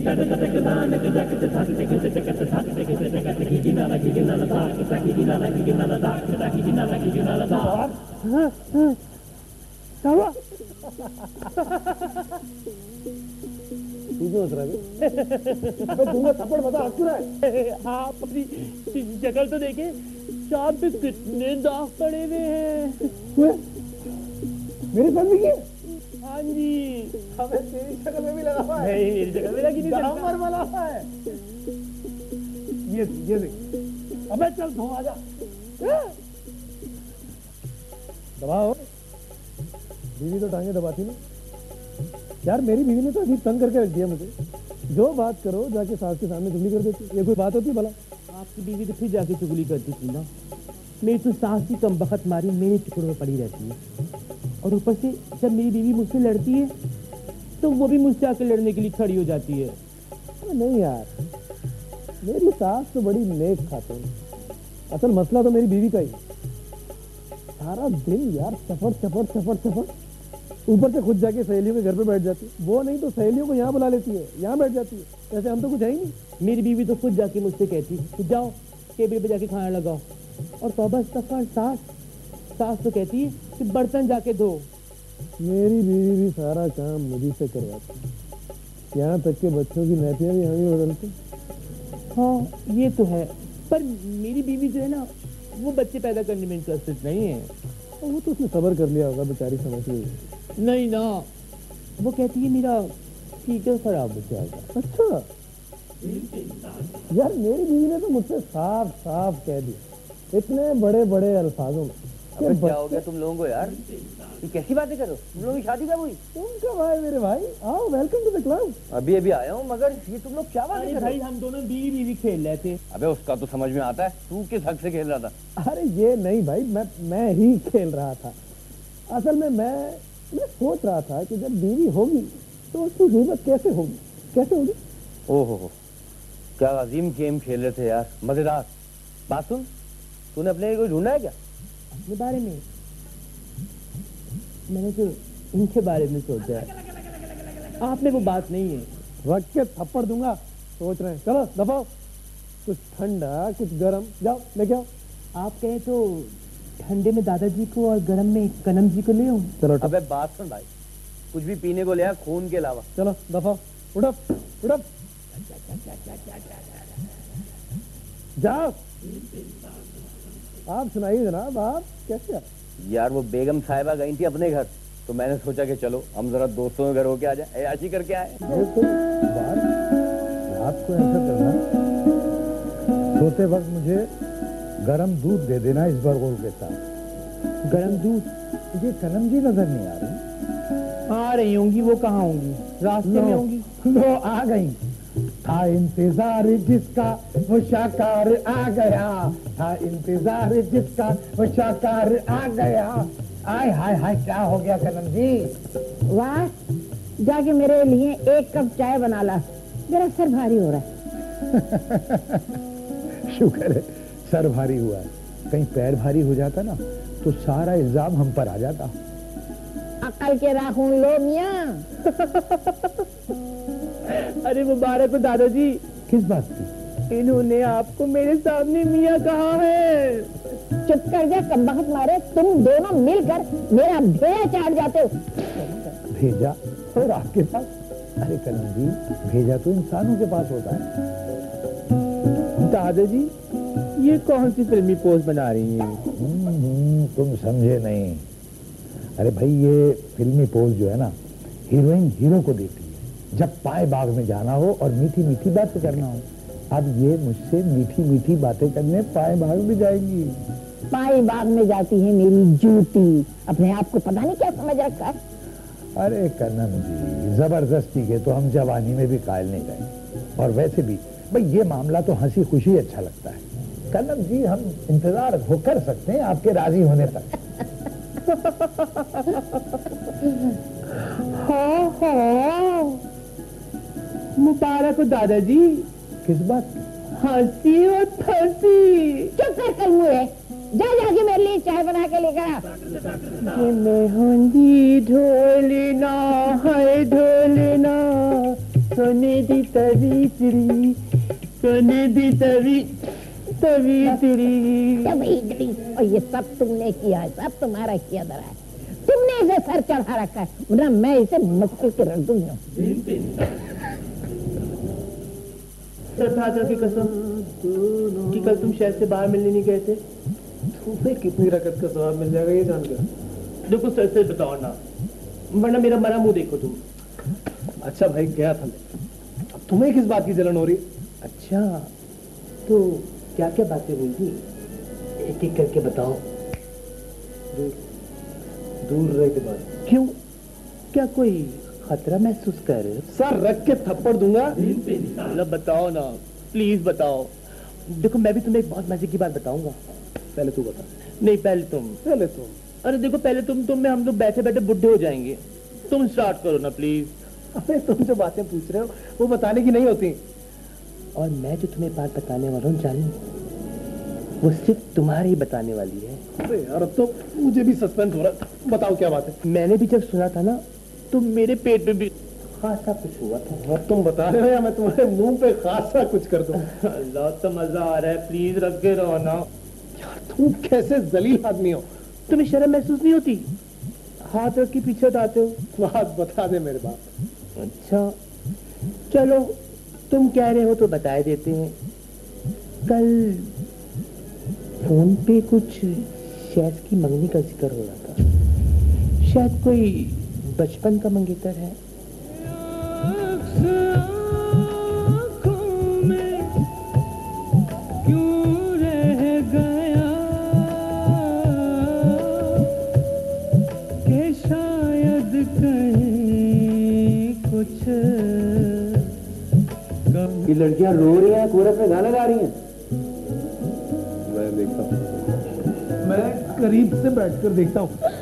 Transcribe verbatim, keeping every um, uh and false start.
तू क्यों हंस रहा है? अबे तूने थप्पड़ बता हंस रहा है? आप अपनी शक्ल तो देखे, चार पे कितने दाग पड़े हुए हैं। मेरी फैमिली की? हाँ जी। अबे तेरी शक्ल में भी लगा हुआ है? नहीं, मेरी शक्ल में लगी नहीं। जानवर वाला है। ये ये देख। अबे चल धो आजा। दबाओ। बीवी तो टांगे दबाती नहीं यार। मेरी बीवी ने तो अभी तंग करके रख दिया मुझे। जो बात करो जाके सास के सामने चुगली कर देती। ये कोई बात होती है भला? आपकी बीवी तो फिर जाके चुगली करती थी ना। मेरी तो सास की कम बखत मारी मेरे टुकड़ों में पड़ी रहती है। और ऊपर से जब मेरी बीवी मुझसे लड़ती है तो वो भी मुझसे आकर लड़ने के लिए खड़ी हो जाती है। नहीं यार, मेरी सास तो बड़ी नेक खातून। असल मसला तो मेरी बीवी का ही। सारा दिन यार चपड़ चपड़ चपड़ चपड़, ऊपर से खुद जाके सहेलियों के घर पे बैठ जाती है। वो नहीं तो सहेलियों को यहाँ बुला लेती है, यहाँ बैठ जाती है। ऐसे हम तो कुछ है ही नहीं। मेरी बीवी तो खुद जाके मुझसे कहती कि जाओ टेबल पे जाके खाना लगाओ। और तौबा इस्तग़फ़ार, सास सास तो कहती है कि बर्तन जाके धो। मेरी बीवी भी सारा काम मुझी से करवाती है। यहाँ तक के बच्चों की नैपियाँ भी हम ही बदलते। हाँ ये तो है, पर मेरी बीवी जो है ना वो बच्चे पैदा करने में इंटरेस्टेड नहीं है। वो तो उसने सब्र कर लिया होगा, बेचारी समझ गई। नहीं ना, वो कहती है मेरा टीचर खराब हो जाएगा। अच्छा यार, मेरी बीवी ने तो मुझसे साफ साफ कह दिया इतने बड़े बड़े अल्फाजों में। अबे क्या हो गया तुम लोगों को यार? ये कैसी बातें करो? तुम लोगों की शादी कब हुई? तुम कब आए मेरे भाई? आओ, वेलकम टू द क्लब। अभी अभी आया हूँ, मगर ये तुम लोग क्या बातें कर रहे भाई? हम दोनों बीवी बीवी खेल रहे थे। अबे उसका तो समझ में आता है, तू किस हक से खेल रहा था? अरे ये नहीं भाई, मैं मैं ही खेल रहा था। असल में मैं मैं सोच रहा था कि जब बीवी होगी तो उसकी कीमत कैसे होगी कैसे होगी ओहो हो, क्या अजीम गेम खेल रहे थे यार, मजेदार। बात सुन, तूने अपने लिए कोई ढूंढा है क्या? अपने बारे में मैंने तो इनके बारे में सोचा है। आप में वो बात नहीं है। रख के थप्पड़ दूंगा। सोच रहे हैं, चलो दफाओ। कुछ ठंडा कुछ गरम, जाओ लेके आओ। आप कहे तो ठंडे में दादाजी को और गरम में कनम जी को ले आओ। चलो अबे बात सुन भाई, कुछ भी पीने को ले आ खून के अलावा। चलो दफाओ, उड़प उड़प जाओ। आप सुनाइए जनाब, आप कैसे हैं? यार वो बेगम साहिबा गई थी अपने घर, तो मैंने सोचा कि चलो हम जरा दोस्तों के घर होके आ जाए, ऐयाशी करके आए। तो बात रात को ऐसा करना, सोते वक्त मुझे गरम दूध दे देना इस बरगोल के साथ। गरम दूध? मुझे कनम जी नजर नहीं आ रही। आ रही होंगी, वो कहाँ होंगी? रास्ते में होंगी। लो आ गई। था इंतजार जिसका वो शाकार आ गया, था इंतजार जिसका वो शाकार आ गया। आय हाय हाय, क्या हो गया कनम जी? वाह, जाके मेरे लिए एक कप चाय बना ला, मेरा सर भारी हो रहा है। शुक्र है सर भारी हुआ है, कहीं पैर भारी हो जाता ना तो सारा इल्जाम हम पर आ जाता। अकल के राखून लो मियाँ। अरे मुबारक हो दादाजी। किस बात की? इन्होंने आपको मेरे सामने मियाँ कहा है। चुप कर जा कमबख्त मारे, तुम दोनों मिलकर मेरा भेजा चाट जाते हो। भेजा और आपके पास? अरे कनम जी, भेजा तो इंसानों के पास होता है। दादाजी ये कौन सी फिल्मी पोज बना रही हैं? तुम समझे नहीं। अरे भाई, ये फिल्मी पोज जो है ना, हीरोइन हीरो को देती है जब पाए बाग में जाना हो और मीठी मीठी बातें करना हो। अब ये मुझसे मीठी मीठी बातें करने पाए बाग में जाएंगी। पाए बाग में जाती है मेरी जूती, अपने आप को पता नहीं क्या समझ रखा है। अरे कनम जी, जबरदस्ती के तो हम जवानी में भी कायल नहीं गए। और वैसे भी भाई ये मामला तो हंसी खुशी अच्छा लगता है। कनम जी, हम इंतजार हो कर सकते हैं आपके राजी होने तक। हाँ हाँ, मुबारक हो दादाजी। किस बात? हंसी और फंसी। चुप कर कर मुझे, जा जाके मेरे लिए चाय बना के लेकर आ। ये मेहंदी ढोलना है ढोलना, सोने दी तवी चिड़ी, सोने दी तवी तवी चिड़ी। और ये सब तुमने किया है, सब तुम्हारा किया धरा है। तुमने इसे सर चढ़ा रखा है, वरना मैं इसे मसल के रख दूंगा। सरदार की कसम कि कल तुम शहर से बाहर मिलने नहीं गए थे। तुम्हें कितनी रकत का सवाब मिल जाएगा ये जानकर। देखो सर से बताओ ना, वरना मेरा मरा मुंह देखो तुम। अच्छा भाई गया था मैं, अब तुम्हें किस बात की जलन हो रही? अच्छा तो क्या क्या बातें हुई थी, एक एक करके बताओ। दूर दूर रह के बात। क्यों, क्या कोई खतरा महसूस कर रहे हो? सर रख के थप्पड़ दूंगा। मतलब बताओ ना, प्लीज बताओ। देखो मैं भी तुम्हें एक बहुत मजे की बात बताऊंगा। पहले तू बता। नहीं पहले तुम। पहले तुम। अरे देखो पहले तुम तुम में हम लोग बैठे बैठे बुढ़े हो जाएंगे। तुम स्टार्ट करो ना प्लीज। अबे तुम जो बातें पूछ रहे हो वो बताने की नहीं होती। और मैं जो तुम्हें बात बताने वाला हूँ जानी, वो सिर्फ तुम्हारी ही बताने वाली है। अरे यार अब तो मुझे भी सस्पेंस हो रहा है। बताओ क्या बात है। मैंने भी जब सुना था ना तो मेरे पेट में भी खासा कुछ हुआ था। अब तुम बता रहे हो या मैं तुम्हारे मुंह पे खासा कुछ कर दूं? अल्लाह तो मजा आ रहा है, प्लीज रख के रहो ना। यार तुम कैसे जलील आदमी हो। तुम्हें शर्म महसूस नहीं होती? हाथ रख के पीछे उठाते हो। बात बता दे मेरे बाप। अच्छा चलो तुम कह रहे हो तो बता देते हैं। कल फोन पे कुछ शहद की मंगनी का जिक्र हो रहा था। शायद कोई बचपन का मंगेतर है। क्यों रह गया कि शायद कहीं कुछ। ये लड़कियां रो रही हैं, कोरस में गाना गा रही हैं। मैं देखता हूँ, मैं करीब से बैठकर देखता हूँ।